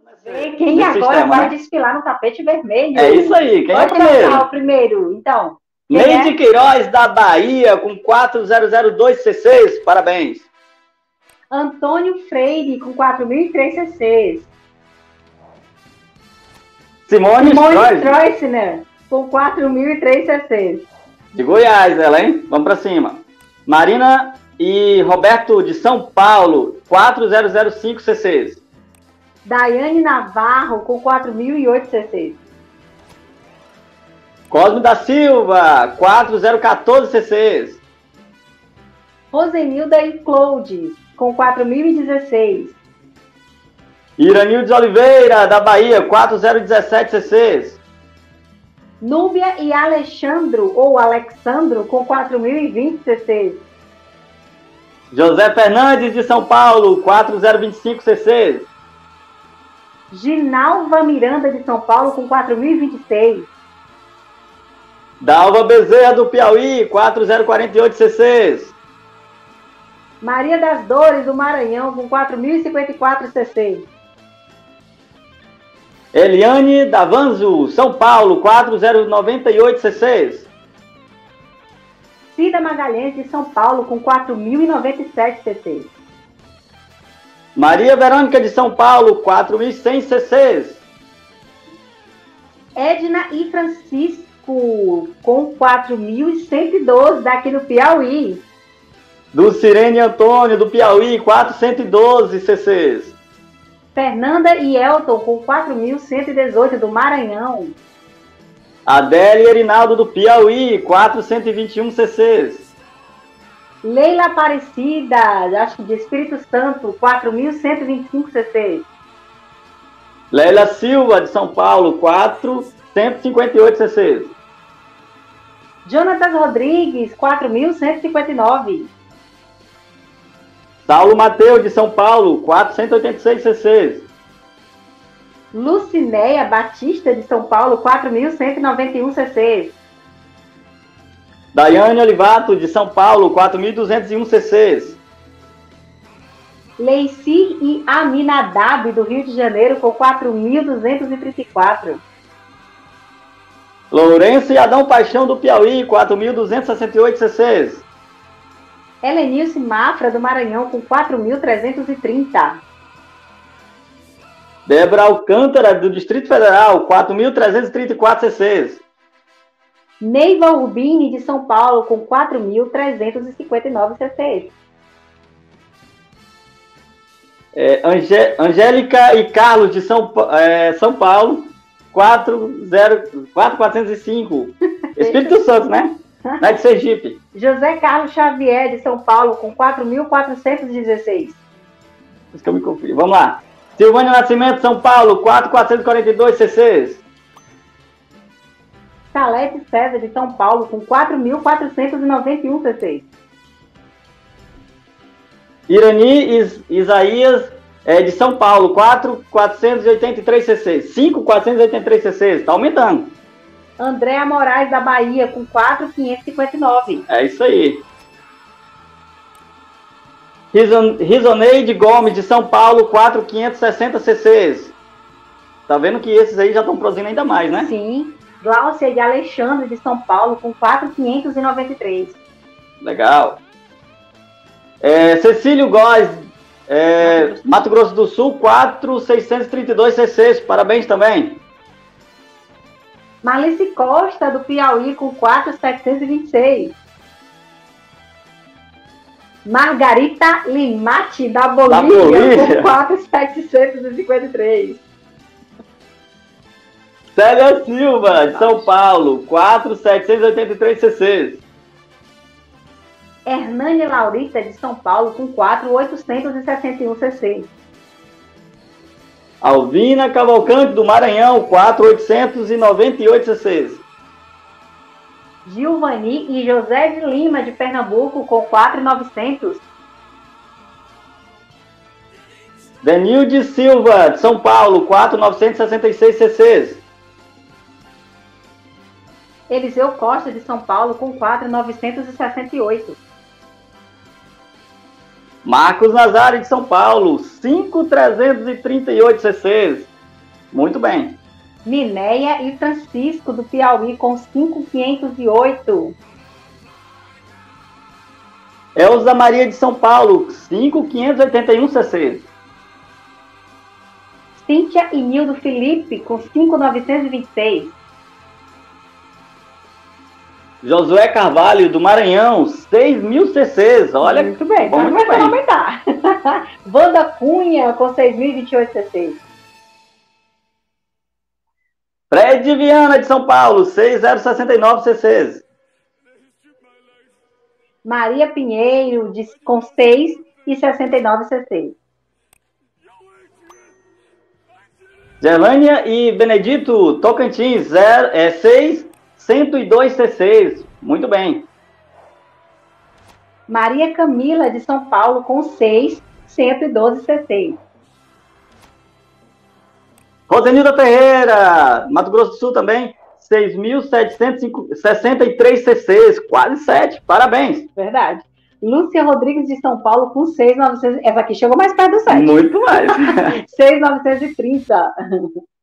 Quem nesse agora sistema, vai né? desfilar no tapete vermelho? É isso aí. Quem é o Pode primeiro? lançar o primeiro, então. Quem Neide é? Queiroz, da Bahia, com 4002 CCs. Parabéns. Antônio Freire, com 4.003 CCs. Simone Strois, Stroessner, com 4.003 CCs. de Goiás, ela, hein? Vamos pra cima. Marina e Roberto, de São Paulo, 4005 CCs. Daiane Navarro, com 4.008 CCs. Cosme da Silva, 4014 CCs. Rosenilda e Cloudes, com 4.016. Iranildes Oliveira, da Bahia, 4017 CCs. Núbia e Alexandro, ou Alexandro, com 4.020 CCs. José Fernandes, de São Paulo, 4025 CCs. Ginalva Miranda, de São Paulo, com 4.026. Dalva Bezerra, do Piauí, 4048 CCs. Maria das Dores, do Maranhão, com 4.054 CCs. Eliane Davanzo, São Paulo, 4098 CCs. Cida Magalhães, de São Paulo, com 4.097 CCs. Maria Verônica, de São Paulo, 4100 CCs. Edna e Francisco, com 4.112, daqui no Piauí. Dulcirene Antônio, do Piauí, 412 CCs. Fernanda e Elton, com 4.118, do Maranhão. Adélia Erinaldo, do Piauí, 421 CCs. Leila Aparecida, acho que de Espírito Santo, 4.125 CCs. Lélia Silva, de São Paulo, 458 CCs. Jonatas Rodrigues, 4.159. Saulo Mateus, de São Paulo, 486 CCs. Lucinéia Batista, de São Paulo, 4.191 CCs. Daiane Olivato, de São Paulo, 4.201 CCs. Leici e Aminadab, do Rio de Janeiro, com 4.234. Lourenço e Adão Paixão, do Piauí, 4.268 CCs. Helenilce Mafra, do Maranhão, com 4.330. Débora Alcântara, do Distrito Federal, 4.334 CCs. Neiva Urbini, de São Paulo, com 4.359 CCs. Angélica e Carlos, de São Paulo, 405. Espírito Santo, né? Não é de Sergipe. José Carlos Xavier, de São Paulo, com 4.416. Isso que eu me confio. Vamos lá. Silvânia Nascimento, São Paulo, 4.442 CCs. Salete César, de São Paulo, com 4.491 CCs. Irani Isaías, de São Paulo, 4.483 CCs. 5.483 CCs. Está aumentando. Andréa Moraes, da Bahia, com 4.559. É isso aí. Risoneide Gomes, de São Paulo, 4.560 CCs. Tá vendo que esses aí já estão produzindo ainda mais, né? Sim. Gláucia de Alexandre, de São Paulo, com 4.593. Legal. Cecílio Góes, Mato Grosso do Sul, 4.632 CCs. Parabéns também. Malice Costa, do Piauí, com 4.726. Margarita Limati, da Bolívia, com 4.753. Célia Silva, de São Paulo, 4.783 CCs. Hernani Laurita, de São Paulo, com 4.861 CCs. Alvina Cavalcante, do Maranhão, 4.898 CCs. Gilvani e José de Lima, de Pernambuco, com 4.900. Denilde Silva, de São Paulo, 4.966 CCs. Eliseu Costa, de São Paulo, com 4.968. Marcos Nazário, de São Paulo, 5.338 CCs. Muito bem. Minéia e Francisco, do Piauí, com 5.508. Elza Maria de São Paulo, 5.581 cc. Cíntia e Nildo Felipe, com 5.926. Josué Carvalho, do Maranhão, 6.000 cc's. Olha, muito bem, vamos vai aumentar. Wanda Cunha, com 6.028 cc's. Fred Viana, de São Paulo, 6.069 cc's. Maria Pinheiro, com 6.069 cc's. Gerlânia e Benedito, Tocantins, 6.102 cc's. Muito bem. Maria Camila, de São Paulo, com 6.112 cc's. Rosenilda Ferreira, Mato Grosso do Sul também, 6.763 cc's, quase 7. Parabéns. Verdade. Lúcia Rodrigues, de São Paulo, com 6.900. Essa aqui chegou mais perto do 7. Muito mais. 6.930.